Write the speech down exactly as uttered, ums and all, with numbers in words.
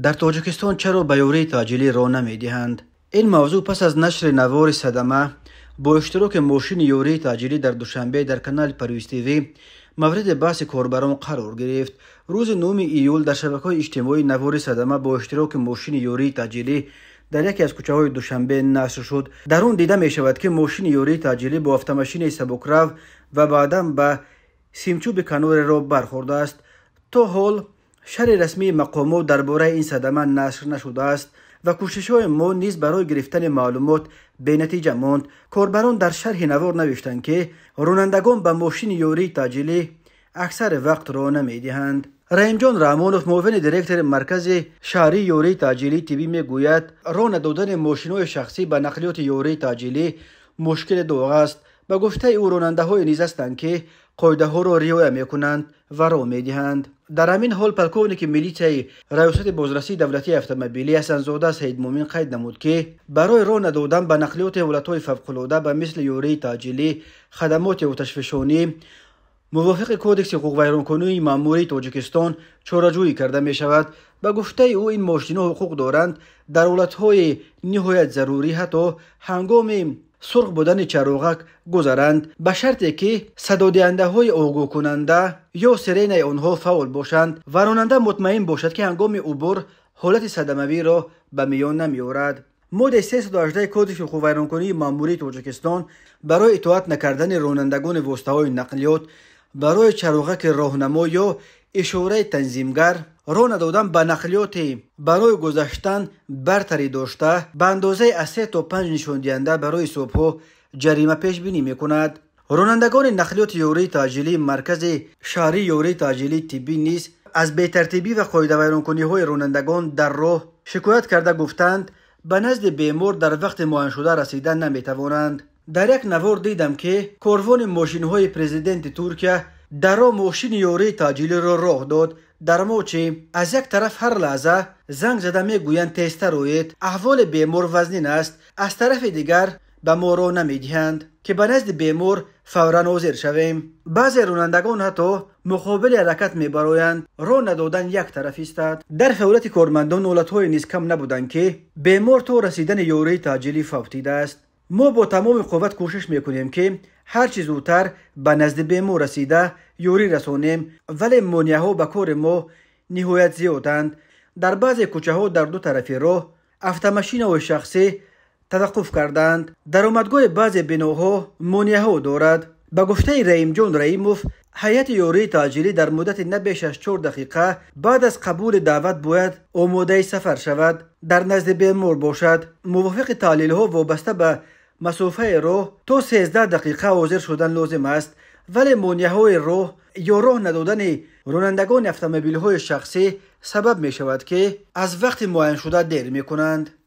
در تاجیکستان چرا به یوری تاجیلی راه نمیدهند؟ این موضوع پس از نشر نوار صدمه با اشتراک ماشین یوری تاجیلی در دوشنبه در کانال پرویز تیوی مورد بحث کاربران قرار گرفت. روز نهم ایول در شبکه‌های اجتماعی نوار صدمه با اشتراک ماشین یوری تاجیلی در یکی از کوچه‌های دوشنبه نشر شد. در اون دیده می شود که ماشین یوری تاجیلی با اتوماشین سبکرو و بعداً به سیمچوب کنار را برخورده است. تا حال شرح رسمی مقامات درباره این صدمه نشر نشده است و کوشش‌های ما نیز برای گرفتن معلومات به نتیجه ماند. کاربران در شرح نوار نوشتند که رانندگان به ماشین یوری تاجیلی اکثر وقت راه نمی‌دهند. رحیم جان رحمانوف، معاون دیرکتور مرکز شهری یوری تاجیلی تیوی میگوید راه ندادن ماشین‌های شخصی به نقلیات یوری تاجیلی مشکل دوغ است. به گفته او راننده‌های نیز هستند که قاعده ها را رعایت میکنند و راه میدهند. در همین حال پلکونیک ملیته ریاست بازرسی دولتی اتومبیلی حسن‌زاده سید مومن قید نمود که برای راه ندادن به نقلیات حالت‌های فوق‌العاده به مثل یوری تاجیلی خدمات و تشویشانی موافق کودکس حقوق ویرانکنی ماموری تاجیکستان چاره‌جویی کرده می شود. به گفته او این ماشین‌ها حقوق دارند در حالت‌های نهایت ضروری حتی هنگام سرخ بودن چراغک گذرند، به شرطی که صدا دهنده های آگاه کننده یا سیرین آنها فعال باشند و راننده مطمئن باشد که هنگام عبور حالت صدموی را به میان نمی آورد. ماده سیصد و هجده کد حقوق ویرانکنی ماموری تاجیکستان برای اطاعت نکردن رانندگان واسطه‌های نقلیات برای چراغک راهنما یا اشاره تنظیمگر راه ندادن به نقلیات برای گذشتن برتری داشته به اندازه از سه تا پنج نشان دهنده برای صبح جریمه پیش بینی میکند. رانندگان نقلیات یوری تاجیلی مرکز شهری یوری تاجیلی تیبی نیز از بی‌ترتیبی و قاعده ویرانکنی های رانندگان در راه شکایت کرده گفتند به نزد بیمار در وقت معین شده رسیدن نمیتوانند. در یک نوار دیدم که کاروان ماشین های پرزیدنت ترکیه در راه ماشین یوری تاجیلی را راه داد. در موچه از یک طرف هر لحظه زنگ زده میگویند تست روید، احوال بیمار وزنین است، از طرف دیگر به ما راه نمیدهند که به نزد بیمار فورا حاضر شویم. بعضی رانندگان حتی مقابل حرکت میبرایند. راه ندادن یک طرف است. در فعالیت کارمندان حالت‌های نیز کم نبودند که بیمار تا رسیدن یوری تاجیلی فوتیده است. ما با تمام قوت کوشش میکنیم که هر چیز زودتر به نزد بیمار رسیده یوری رسانیم، ولی مانع‌ها به کار ما نهایت زیادند. در بعضی کوچه ها در دو طرف راه اتوماشین و شخصی توقف کردند. درآمدگاه بعضی بناها مانع‌ها دارد. به گفته رحیم جان رحیموف، هیئت یوری تاجیلی در مدت نه بیش از چهار دقیقه بعد از قبول دعوت باید آماده سفر شود، در نزد بیمار باشد، موافق تحلیل ها وابسته به مسافه راه تا سیزده دقیقه حاضر شدن لازم است، ولی مانع‌های راه یا راه ندادن رانندگان اتومبیل‌های شخصی سبب می شود که از وقت معین شده دیر می کنند.